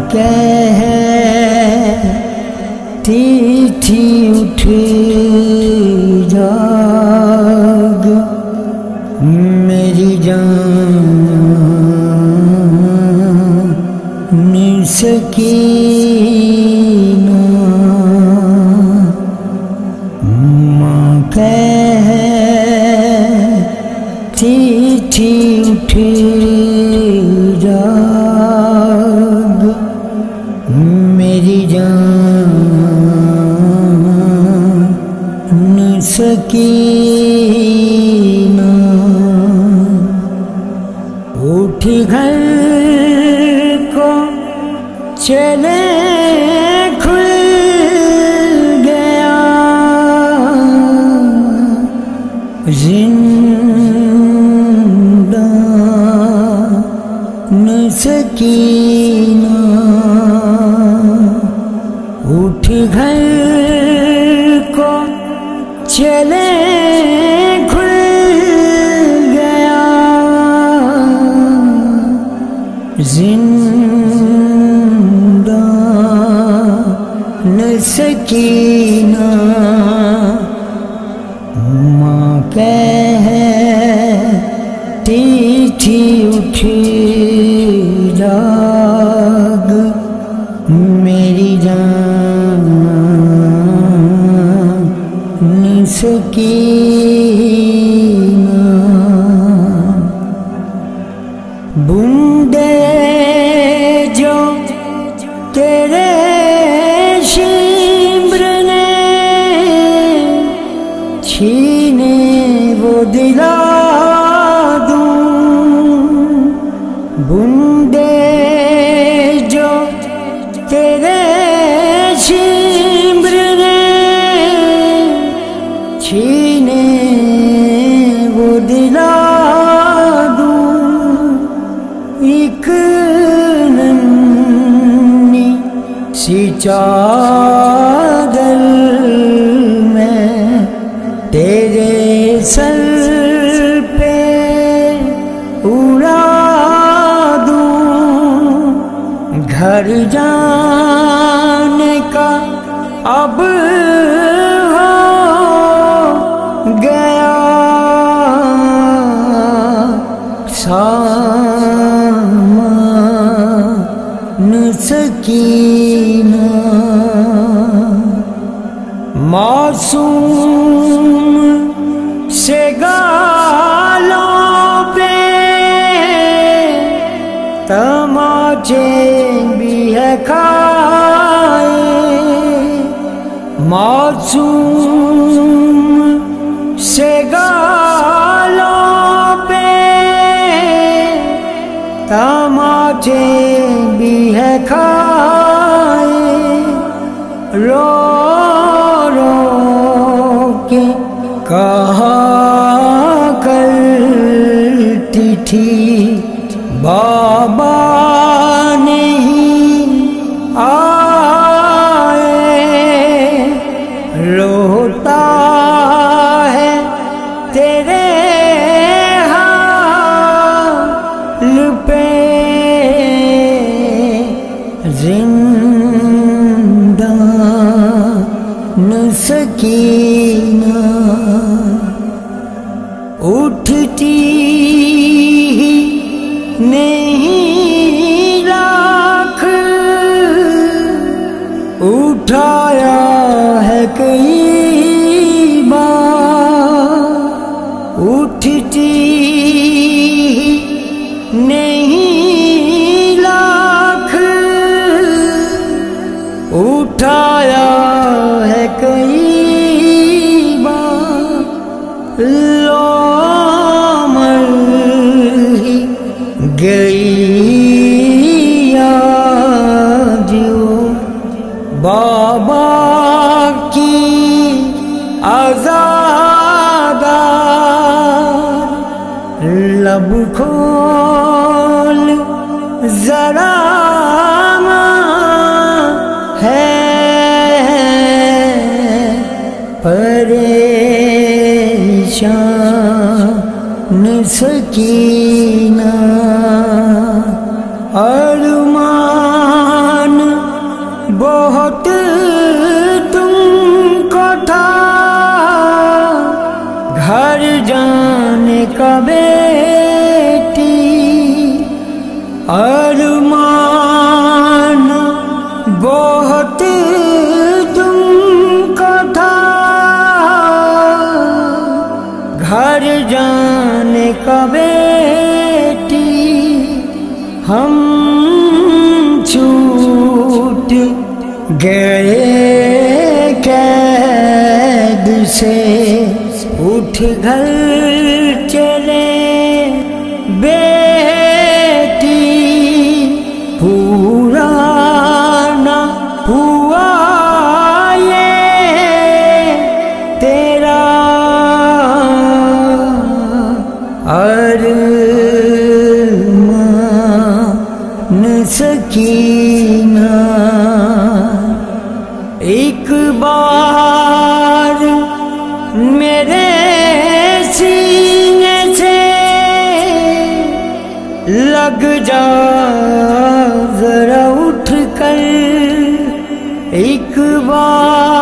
کہتی تھی اٹھ جاگ میری جان سکینہ ماں کہتی تھی اٹھ جاگ میری جان سکینہ اٹھ گھر کو چلے کھل گیا زندان سکینہ اٹھ گھر کو چلے کھل گیا زندان سکینہ ماں کہتی تھی اٹھ جاگ میری جان سکینہ بوندے جو تیرے شمر نے چھینے وہ دلا دوں بوندے جو تیرے شمر نے چھینے وہ دلا دوں ایک ننھی سی چادر میں تیرے سر پہ اڑا دوں گھر جانے کا اب ہو گیا سامان سکینہ معصوم سے گالوں پہ تماچے بھی ہے کھائے معصوم سے گالوں پہ تماچے بھی ہے کھائے رو رو کے کہا کرتی تھی بابا نہیں آئے روتا ہے تیرے حال پہ زندان سکینہ اٹھتی نہیں لاکھ اٹھایا ہے کئی بار اٹھتی نہیں لاکھ اٹھایا ہے کئی بار لو مر ہی گئی جو بابا کی آزادار لب کھول ذرا ہے پریشان سکینہ ارمان گئے قید سے اٹھ گھر چلے بیٹی پرانا ہوا یہ تیرا ارمان سکینہ ایک بار میرے سینے سے لگ جا ذرا اٹھ کر ایک بار